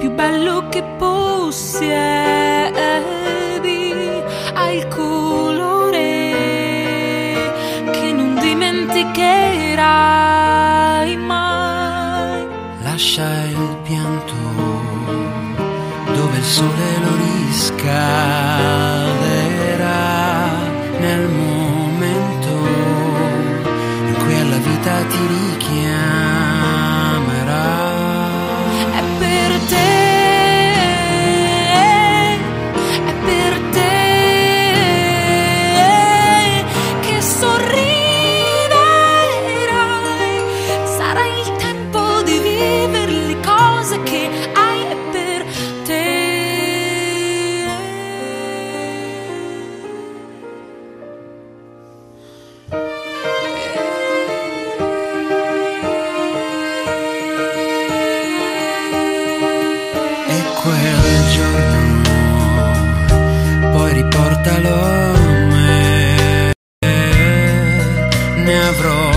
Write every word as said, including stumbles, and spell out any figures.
più bello che possiedi, hai il colore che non dimenticherai mai. Lascia il pianto dove il sole lo riscalderà, nel momento in cui alla vita ti richiamerà. È per te, è per te che sorriderai. Sarà il tempo di vivere le cose che hai, è per te. Quel giorno poi riportalo a me, ne avrò